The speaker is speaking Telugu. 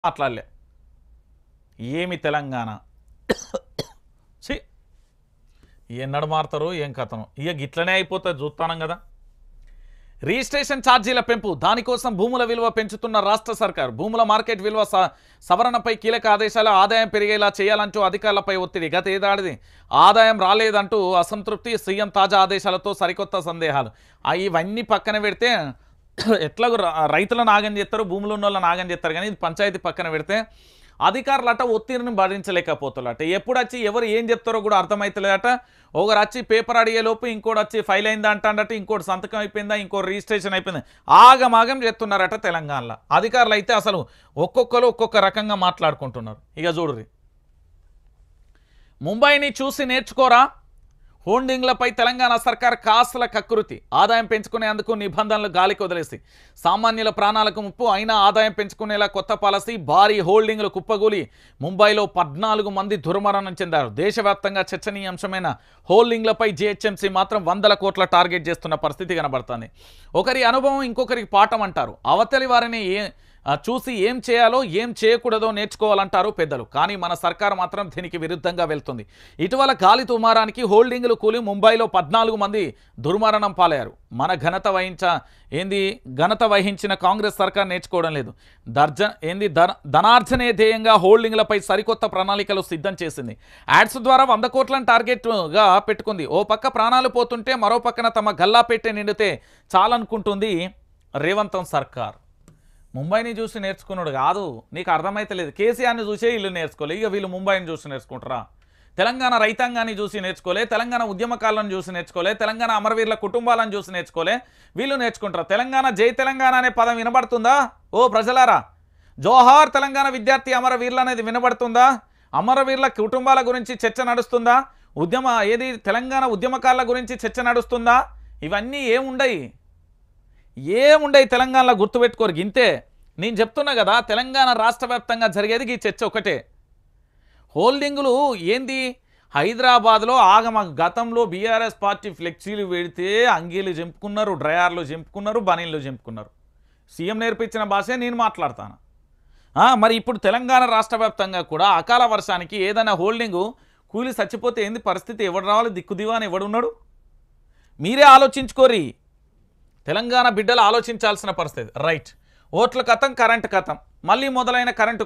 మాట్లాడలే ఏమి తెలంగాణ ఛీ ఎన్నడు మారుతారో ఏం కథను ఇక గిట్లనే అయిపోతుంది చూస్తానం కదా. రిజిస్ట్రేషన్ ఛార్జీల పెంపు దానికోసం భూముల విలువ పెంచుతున్న రాష్ట్ర సర్కార్ భూముల మార్కెట్ విలువ సవరణపై కీలక ఆదేశాలు ఆదాయం పెరిగేలా చేయాలంటూ అధికారులపై ఒత్తిడి. గత ఏడాది ఆదాయం రాలేదంటూ అసంతృప్తి సీఎం తాజా ఆదేశాలతో సరికొత్త సందేహాలు. ఇవన్నీ పక్కన పెడితే ఎట్లాగో రైతులను నాగం చేస్తారు భూములు ఉన్న వాళ్ళని నాగం చేస్తారు కానీ ఇది పంచాయతీ పక్కన పెడితే అధికారులట ఒత్తిడిని భరించలేకపోతారట. ఎప్పుడు వచ్చి ఎవరు ఏం చెప్తారో కూడా అర్థమవుతలేదట. ఒకరు వచ్చి పేపర్ అడిగేలోపు ఇంకోటి వచ్చి ఫైల్ అయిందా అంటాడట, ఇంకోటి సంతకం అయిపోయిందా, ఇంకోటి రిజిస్ట్రేషన్ అయిపోయిందా, ఆగమాగం చేస్తున్నారట తెలంగాణలో. అధికారులు అయితే అసలు ఒక్కొక్కరు ఒక్కొక్క రకంగా మాట్లాడుకుంటున్నారు. ఇక చూడుర్రి, ముంబైని చూసి నేర్చుకోరా, హోర్డింగ్లపై తెలంగాణ సర్కార్ కాస్ల కకృతి. ఆదాయం పెంచుకునేందుకు నిబంధనలు గాలికి వదిలేసి సామాన్యుల ప్రాణాలకు ముప్పు అయినా ఆదాయం పెంచుకునేలా కొత్త పాలసీ. భారీ హోల్డింగ్లు కుప్పగూలి ముంబైలో 14 మంది దుర్మరణం చెందారు. దేశవ్యాప్తంగా చర్చనీయాంశమైన హోల్డింగ్లపై జీహెచ్ఎంసీ మాత్రం 100 కోట్ల టార్గెట్ చేస్తున్న పరిస్థితి కనబడుతుంది. ఒకరి అనుభవం ఇంకొకరికి పాఠం అంటారు. అవతలి వారిని చూసి ఏం చేయాలో ఏం చేయకూడదో నేర్చుకోవాలంటారు పెద్దలు. కానీ మన సర్కారు మాత్రం దీనికి విరుద్ధంగా వెళ్తుంది. ఇటీవల గాలి తుమారానికి హోల్డింగ్లు కూలి ముంబైలో 14 మంది దుర్మరణం పాలయ్యారు. మన ఘనత వహించిన కాంగ్రెస్ సర్కార్ నేర్చుకోవడం లేదు. ధనార్జనే ధ్యేయంగా హోల్డింగ్లపై సరికొత్త ప్రణాళికలు సిద్ధం చేసింది. యాడ్స్ ద్వారా 100 కోట్లను టార్గెట్గా పెట్టుకుంది. ఓ పక్క ప్రాణాలు పోతుంటే మరో పక్కన తమ గల్లా పెట్టే నిండితే చాలనుకుంటుంది రేవంత్ సర్కార్. ముంబైని చూసి నేర్చుకున్నాడు కాదు, నీకు అర్థమైతే లేదు. కేసీఆర్ని చూసే వీళ్ళు నేర్చుకోలే, ఇక వీళ్ళు ముంబైని చూసి నేర్చుకుంటారా? తెలంగాణ రైతాంగాన్ని చూసి నేర్చుకోలే, తెలంగాణ ఉద్యమకాలను చూసి నేర్చుకోలే, తెలంగాణ అమరవీరుల కుటుంబాలను చూసి నేర్చుకోలే, వీళ్ళు నేర్చుకుంటారా? తెలంగాణ జై తెలంగాణ అనే పదం వినబడుతుందా? ఓ ప్రజలారా, జోహార్ తెలంగాణ విద్యార్థి అమరవీరులు అనేది వినబడుతుందా? అమరవీరుల కుటుంబాల గురించి చర్చ నడుస్తుందా? తెలంగాణ ఉద్యమకాల గురించి చర్చ నడుస్తుందా? ఇవన్నీ ఏముండయి తెలంగాణలో గుర్తుపెట్టుకోరు. ఇంతే నేను చెప్తున్నా కదా, తెలంగాణ రాష్ట్ర వ్యాప్తంగా జరిగేది ఈ చర్చ ఒకటే. హోల్డింగులు ఏంది? హైదరాబాద్లో గతంలో బీఆర్ఎస్ పార్టీ ఫ్లెక్సీలు పెడితే అంగీలు చింపుకున్నారు, డ్రయర్లు చింపుకున్నారు, బనీళ్ళు చింపుకున్నారు. సీఎం నేర్పించిన భాషే నేను మాట్లాడతాను. మరి ఇప్పుడు తెలంగాణ రాష్ట్ర వ్యాప్తంగా కూడా అకాల వర్షానికి ఏదైనా హోల్డింగు కూలి చచ్చిపోతే ఏంది పరిస్థితి? ఎవడు రావాలి? దిక్కుదివాని ఎవడున్నాడు? మీరే ఆలోచించుకోరి. తెలంగాణ బిడ్డలు ఆలోచించాల్సిన పరిస్థితి. రైట్, ఓట్ల కథం, కరెంటు కథం, మళ్ళీ మొదలైన కరెంటు